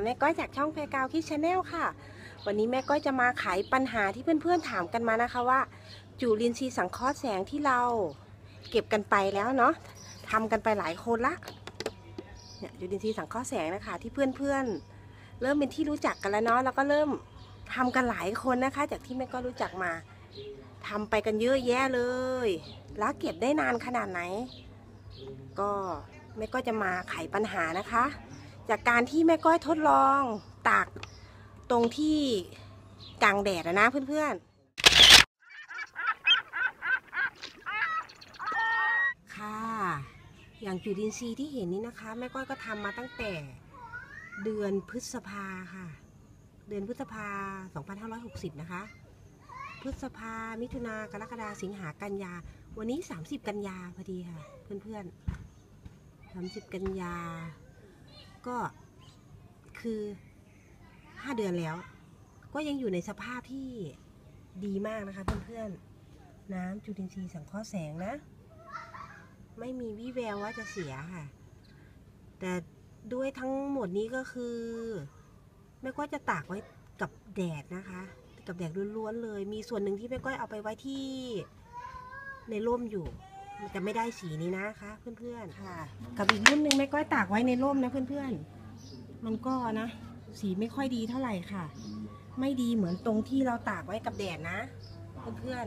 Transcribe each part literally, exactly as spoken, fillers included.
ม่ก้อยจากช่องเพกาวคิดชาแนลค่ะวันนี้แม่ก้อยจะมาไขปัญหาที่เพื่อนๆถามกันมานะคะว่าจุลินทรีย์สังเคราะห์แสงที่เราเก็บกันไปแล้วเนาะทำกันไปหลายคนละเนี่ยจุลินทรีย์สังเคราะห์แสงนะคะที่เพื่อนๆเริ่มเป็นที่รู้จักกันแล้วเนาะแล้วก็เริ่มทำกันหลายคนนะคะจากที่แม่ก้อยรู้จักมาทำไปกันเยอะแยะเลยแล้วเก็บได้นานขนาดไหนก็แม่ก้อยจะมาไขปัญหานะคะจากการที่แม่ก้อยทดลองตากตรงที่กลางแดดนะเพื่อนๆค่ะอย่างจุลินทรีย์ที่เห็นนี้นะคะแม่ก้อยก็ทำมาตั้งแต่เดือนพฤษภาค่ะเดือนพฤษภาสองพันห้าร้อยหกสิบนะคะพฤษภามิถุนากรกฎาสิงหากันยาวันนี้สามสิบกันยาพอดีค่ะเพื่อนๆสามสิบกันยาก็คือห้าเดือนแล้วก็ยังอยู่ในสภาพที่ดีมากนะคะเพื่อนๆน้ำจุลินทรีย์สังเคราะห์แสงนะไม่มีวี่แววว่าจะเสียค่ะแต่ด้วยทั้งหมดนี้ก็คือแม่ก้อยจะตากไว้กับแดดนะคะกับแดดล้วนๆเลยมีส่วนหนึ่งที่แม่ก้อยเอาไปไว้ที่ในร่มอยู่มันจะไม่ได้สีนี้นะคะเพื่อนๆค่ะกับอีกรุ่นหนึ่งแม่ก้อยตากไว้ในร่มนะเพื่อนๆมันก็นะสีไม่ค่อยดีเท่าไหร่ค่ะไม่ดีเหมือนตรงที่เราตากไว้กับแดดนะเพื่อน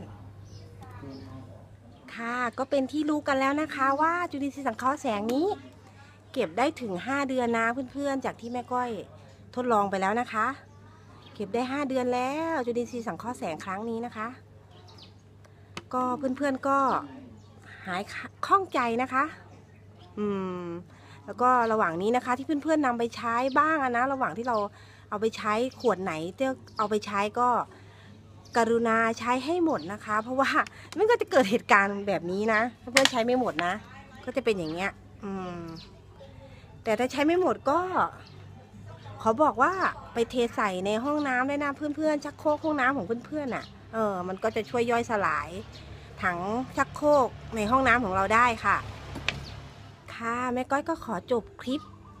ๆค่ะก็เป็นที่รู้กันแล้วนะคะว่าจุลินทรีย์สังเคราะห์แสงนี้เก็บได้ถึงห้าเดือนนะเพื่อนๆจากที่แม่ก้อยทดลองไปแล้วนะคะเก็บได้ห้าเดือนแล้วจุลินทรีย์สังเคราะห์แสงครั้งนี้นะคะก็เพื่อนๆก็หายข้องใจนะคะอืมแล้วก็ระหว่างนี้นะคะที่เพื่อนๆนำไปใช้บ้างนะระหว่างที่เราเอาไปใช้ขวดไหนที่เอาไปใช้ก็กรุณาใช้ให้หมดนะคะเพราะว่ามันก็จะเกิดเหตุการณ์แบบนี้นะถ้าเพื่อนใช้ไม่หมดนะก็จะเป็นอย่างเงี้ยอืมแต่ถ้าใช้ไม่หมดก็ขอบอกว่าไปเทใส่ในห้องน้ำได้นะเพื่อนๆชักโครกห้องน้ำของเพื่อนๆน่ะเออมันก็จะช่วยย่อยสลายถังชักโครกในห้องน้ำของเราได้ค่ะค่ะแม่ก้อยก็ขอจบคลิป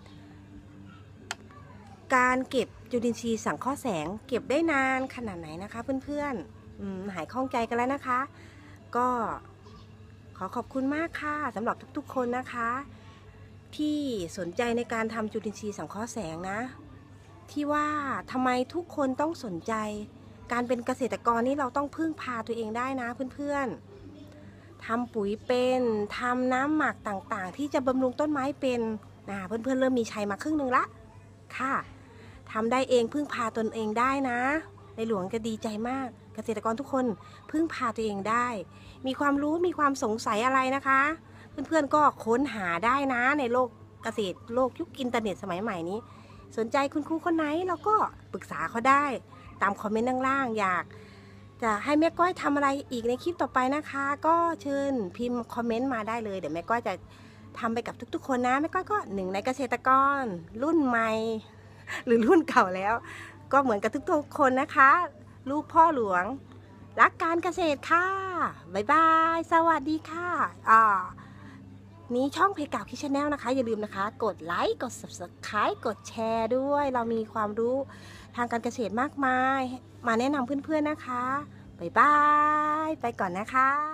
การเก็บจุลินทรีย์สังเคราะห์แสงเก็บได้นานขนาดไหนนะคะเพื่อนๆหายข้องใจกันแล้วนะคะก็ขอขอบคุณมากค่ะสำหรับทุกๆคนนะคะที่สนใจในการทำจุลินทรีย์สังเคราะห์แสงนะที่ว่าทำไมทุกคนต้องสนใจการเป็นเกษตรกรนี่เราต้องพึ่งพาตัวเองได้นะเพื่อนๆทำปุ๋ยเป็นทำน้ำหมักต่างๆที่จะบำรุงต้นไม้เป็นนะเพื่อนๆเริ่มมีชัยมาครึ่งหนึ่งละค่ะทำได้เองพึ่งพาตนเองได้นะในหลวงจะดีใจมากเกษตรกรทุกคนพึ่งพาตัวเองได้มีความรู้มีความสงสัยอะไรนะคะเพื่อนๆก็ค้นหาได้นะในโลกเกษตรโลกยุคอินเทอร์เน็ตสมัยใหม่นี้สนใจคุณครูคนไหนเราก็ปรึกษาเขาได้ตามคอมเมนต์ด้านล่างอยากจะให้แม่ก้อยทำอะไรอีกในคลิปต่อไปนะคะก็เชิญพิมพ์คอมเมนต์มาได้เลยเดี๋ยวแม่ก้อยจะทำไปกับทุกๆคนนะแม่ก้อยก็หนึ่งในเกษตรกรรุ่นใหม่หรือรุ่นเก่าแล้วก็เหมือนกับทุกๆคนนะคะลูกพ่อหลวงรักการเกษตรค่ะบ๊ายบายสวัสดีค่ะอ่านี้ช่องเพจเก่าคิดชาแนลนะคะอย่าลืมนะคะกดไลค์กด ซับสไครบ์ กดแชร์ด้วยเรามีความรู้ทางการเกษตรมากมายมาแนะนำเพื่อนๆนะคะบ๊ายบายไปก่อนนะคะ